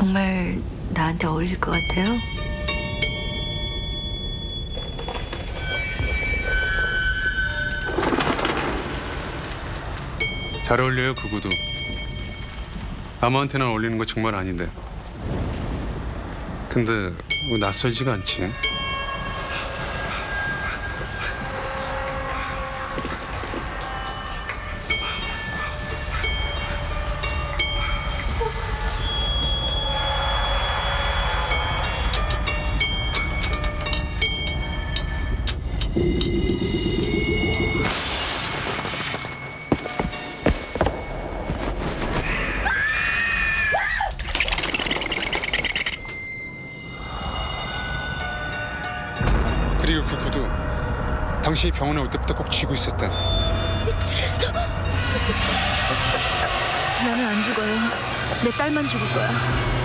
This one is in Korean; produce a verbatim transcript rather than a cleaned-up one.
정말 나한테 어울릴 것 같아요? 잘 어울려요, 그 구두. 아무한테나 어울리는 거 정말 아닌데. 근데 왜 낯설지가 않지? 그리고 그 구두 당신이 병원에 올 때부터 꼭 쥐고 있었대. 미치겠어. 나는 안 죽어요. 내 딸만 죽을 거야.